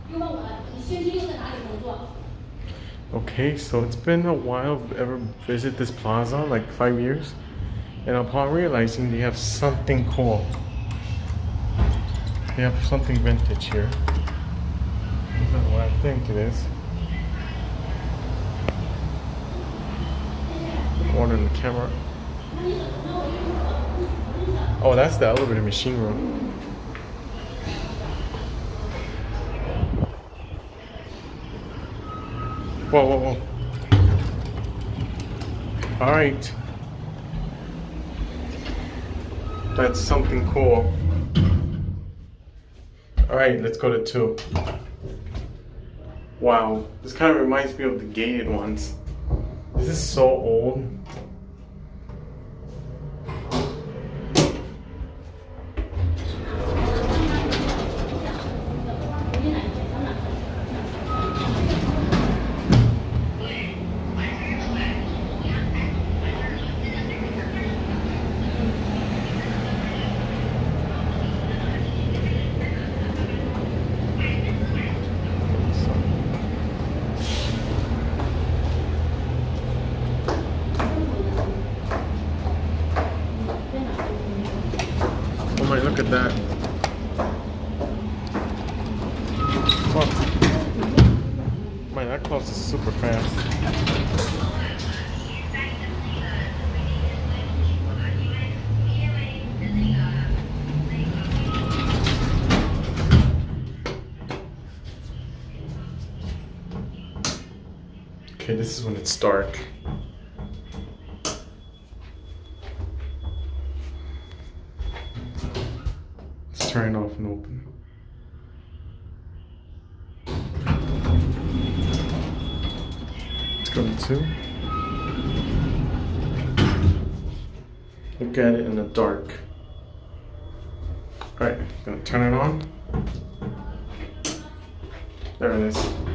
Okay, so it's been a while I've ever visited this plaza, like 5 years. And upon realizing they have something cool. They have something vintage here. This is what I think it is. One in the camera. Oh, that's the elevator machine room. Whoa, whoa, whoa. All right. That's something cool. All right, let's go to 2. Wow, this kind of reminds me of the gated ones. This is so old. Oh my, look at that. Oh. Man, that closes super fast. Okay, this is when it's dark. Let's turn it off and open. Let's go to 2. Look at it in the dark. Alright, gonna turn it on. There it is.